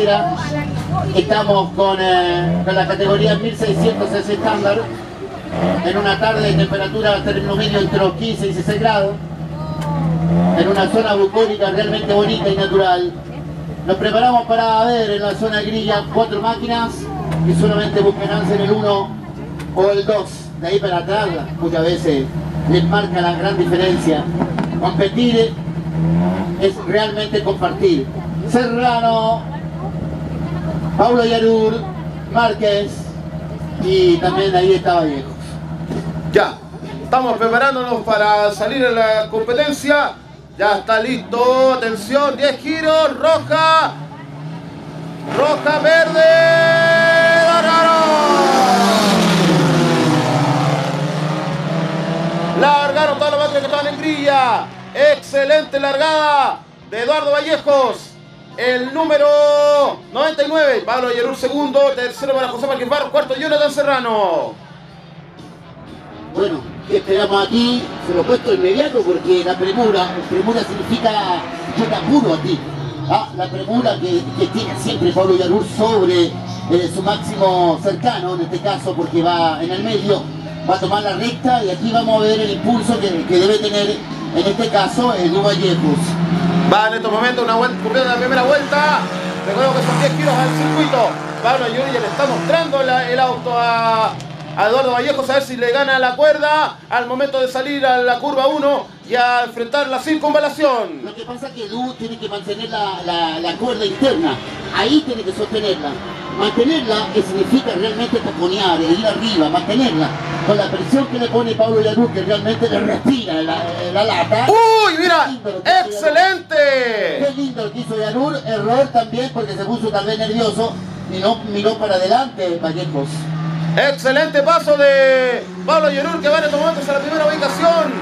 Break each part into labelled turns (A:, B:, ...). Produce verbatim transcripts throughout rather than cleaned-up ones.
A: Estamos con, eh, con la categoría mil seiscientos S estándar, en una tarde de temperatura término medio entre los quince y dieciséis grados, en una zona bucólica realmente bonita y natural. Nos preparamos para ver en la zona grilla cuatro máquinas que solamente buscan en el uno o el dos, de ahí para atrás muchas veces les marca la gran diferencia. Competir es realmente compartir. Serrano, Paulo Yarur, Márquez y también ahí está Vallejos.
B: Ya, estamos preparándonos para salir a la competencia. Ya está listo, atención, diez giros, roja, roja, verde, largaron. Largaron todas las máquinas que estaban en grilla. Excelente largada de Eduardo Vallejos. El número noventa y nueve, Pablo Yarur segundo, tercero para José Márquez Barros, cuarto Jonathan Serrano.
A: Bueno, ¿qué esperamos aquí? Se lo he puesto inmediato porque la premura, premura significa yo te apuro a ti. Ah, la premura que, que tiene siempre Pablo Yarur sobre eh, su máximo cercano, en este caso porque va en el medio, va a tomar la recta y aquí vamos a ver el impulso que, que debe tener en este caso el Edu Vallejos.
B: Va en estos momentos una vuelta, cumpliendo la primera vuelta. Recuerdo que son diez giros al circuito. Pablo Yarur ya le está mostrando la, el auto a, a Eduardo Vallejos a ver si le gana la cuerda al momento de salir a la curva uno y a enfrentar la circunvalación.
A: Lo que pasa es que Edu tiene que mantener la, la, la cuerda interna. Ahí tiene que sostenerla. Mantenerla que significa realmente taponear, ir arriba, mantenerla. Con la presión que le pone Pablo Yarur, que realmente le respira la, la lata.
B: ¡Uy, mira! ¡Excelente!
A: Qué lindo lo que hizo Yarur. Error también porque se puso tal vez nervioso y no miró para adelante Vallejos.
B: Excelente paso de Pablo Yarur, que va en estos momentos a la primera ubicación.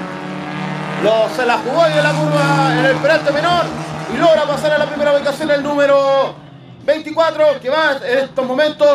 B: Lo, se la jugó ahí en la curva en el peralte menor y logra pasar a la primera ubicación el número veinticuatro, que va en estos momentos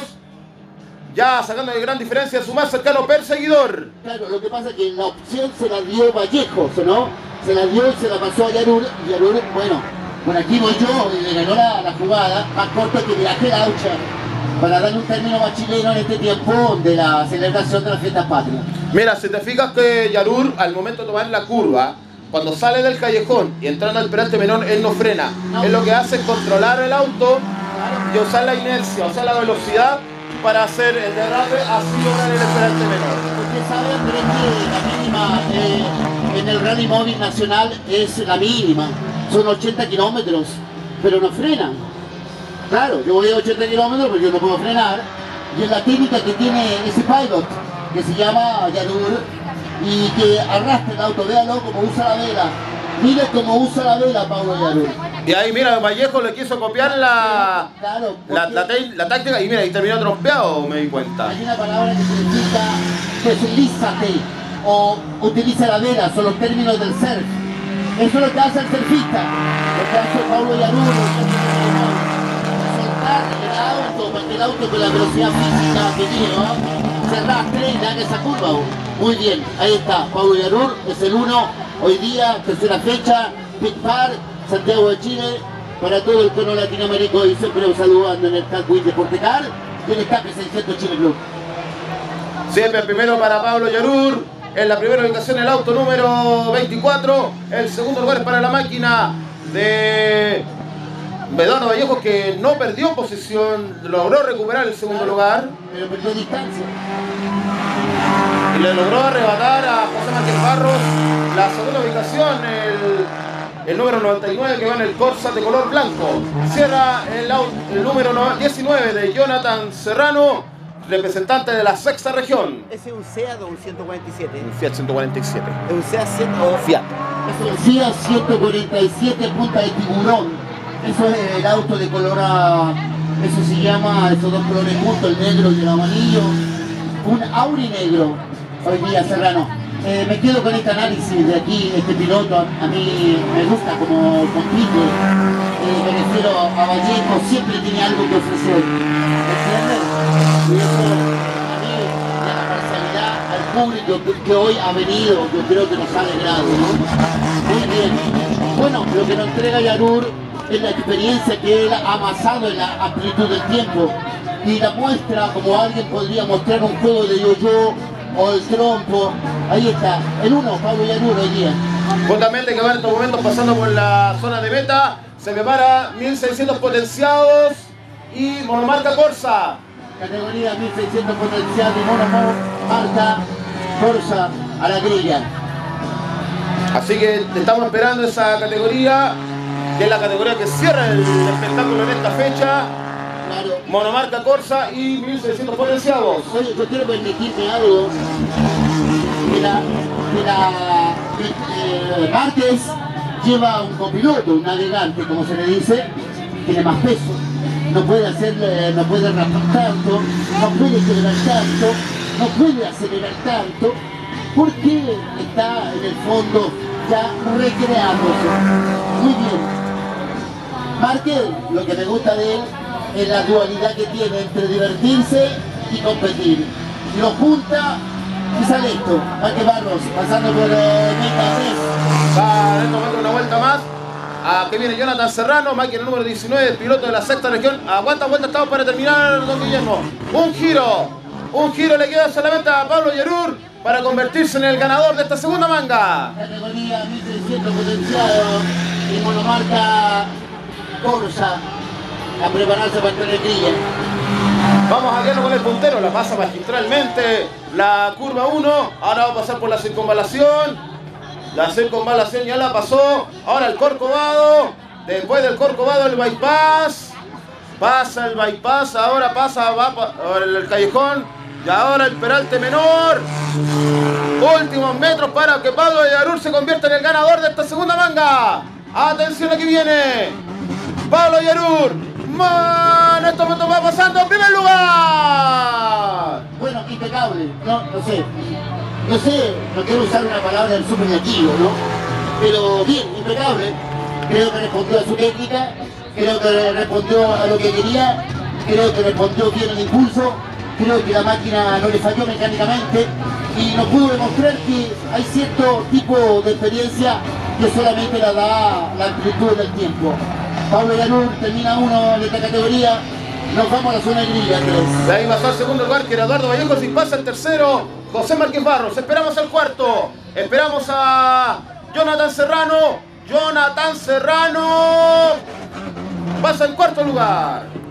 B: ya sacando de gran diferencia a su más cercano perseguidor.
A: Claro, lo que pasa es que la opción se la dio Vallejos, ¿no? Se la dio y se la pasó a Yarur. Y Yarur, bueno, por aquí voy yo y le ganó la, la jugada más corta que viaje la aucha, para darle un término más chileno en este tiempo de la celebración de las fiestas patrias.
B: Mira, si te fijas que Yarur, al momento de tomar la curva, cuando sale del callejón y entrando al peralte menor, él no frena. No. Él lo que hace es controlar el auto y usar la inercia, usar la velocidad para hacer el derrape, así lograr el peralte menor.
A: Porque saben, pero es que la mínima eh, en el rally móvil nacional es la mínima. Son ochenta kilómetros, pero no frenan. Claro, yo voy a ochenta kilómetros porque yo no puedo frenar. Y es la técnica que tiene ese pilot, que se llama Yarur, y que arrastra el auto. Véalo como usa la vela. Mira cómo usa la vela Pablo Yarur.
B: Y ahí mira, Vallejos le quiso copiar la,
A: claro,
B: la, la, la táctica y mira, y terminó trompeado, me di cuenta.
A: Hay una palabra que significa deslízate o utiliza la vela, son los términos del surf. Eso es lo que hace el surfista, lo que hace Pablo Yarur, soltar el auto para que el auto con la velocidad física que tiene, ¿no? Se arrastre y le haga esa curva. Muy bien, ahí está, Pablo Yarur es el uno, hoy día, tercera fecha, Big Par, Santiago de Chile, para todo el cono latinoamericano y siempre saludando en el Calwin Deportecar y en el Escape seiscientos Chile Club.
B: Siempre primero para Pablo Yarur, en la primera ubicación el auto número veinticuatro, el segundo lugar es para la máquina de Eduardo Vallejos, que no perdió posición, logró recuperar el segundo lugar.
A: Pero perdió distancia.
B: Y le logró arrebatar a José Márquez Barros la segunda ubicación, el... el número noventa y nueve que va en el Corsa de color blanco. Cierra el, el número diecinueve de Jonathan Serrano, representante de la sexta región.
C: ¿Ese es un SEAT o un ciento cuarenta y siete?
B: Un Fiat ciento cuarenta y siete.
C: ¿Es un SEAT o
B: Fiat?
A: Es un Fiat ciento cuarenta y siete punta de tiburón. Eso es el auto de color, a, eso se llama, esos dos colores juntos, el negro y el amarillo. Un Auri negro, hoy día Serrano. Eh, me quedo con este análisis de aquí, este piloto, a, a mí me gusta como compite, eh, me refiero a Vallejo, siempre tiene algo que ofrecer, ¿entiendes? Y eso a mí, de la parcialidad al público que, que hoy ha venido, yo creo que nos ha alegrado, ¿no? Muy bien. Bueno, lo que nos entrega Yarur es la experiencia que él ha amasado en la amplitud del tiempo y la muestra como alguien podría mostrar un juego de yo-yo o el trompo. Ahí está, el uno, Pablo Yarur hoy día.
B: Justamente que va en estos momentos pasando por la zona de meta, se prepara mil seiscientos potenciados y monomarca Corsa.
A: Categoría mil seiscientos potencial de monomarca Corsa a la grilla.
B: Así que estamos esperando esa categoría, que es la categoría que cierra el espectáculo en esta fecha.
A: Claro.
B: Monomarca Corsa y mil seiscientos potenciados.
A: Oye, yo quiero permitirme algo. Que la, que la que, eh, Márquez lleva un copiloto, un navegante, como se le dice, tiene más peso. No puede hacer, eh, no puede raspar tanto, no puede acelerar tanto, no puede acelerar tanto, porque está en el fondo ya recreándose. Muy bien. Márquez, lo que me gusta de él es la dualidad que tiene entre divertirse y competir. Lo junta y sale esto. Márquez Barros, pasando por eh, meta tres.
B: Va en este momento una vuelta más. Aquí viene Jonathan Serrano, máquina número diecinueve, piloto de la sexta región. Aguanta, vuelta, estamos para terminar, don Guillermo. Un giro, un giro le queda solamente a Pablo Yarur para convertirse en el ganador de esta segunda manga.
A: Categoría mil seiscientos potenciado y monomarca Corsa a prepararse para entrar en grilla.
B: Vamos a guiarnos con el puntero, la pasa magistralmente la curva uno, ahora va a pasar por la circunvalación. La circunvalación ya la pasó. Ahora el Corcovado. Después del Corcovado el bypass. Pasa el bypass. Ahora pasa va, ahora el callejón. Y ahora el peralte menor. Últimos metros para que Pablo Yarur se convierta en el ganador de esta segunda manga. Atención, aquí viene Pablo Yarur. Man, esto me va pasando en primer lugar.
A: Bueno, impecable. No, no sé. No sé, no quiero usar una palabra del superlativo, ¿no? Pero bien, impecable. Creo que respondió a su técnica, creo que respondió a lo que quería, creo que respondió bien el impulso, creo que la máquina no le falló mecánicamente y nos pudo demostrar que hay cierto tipo de experiencia que solamente la da la amplitud del tiempo. Pablo Yarur termina uno de esta categoría. Nos vamos a la zona de grilla, tres.
B: De ahí pasó al segundo lugar, que era Eduardo Vallejos, y pasa el tercero, José Márquez Barros. Esperamos al cuarto. Esperamos a Jonathan Serrano. Jonathan Serrano pasa en cuarto lugar.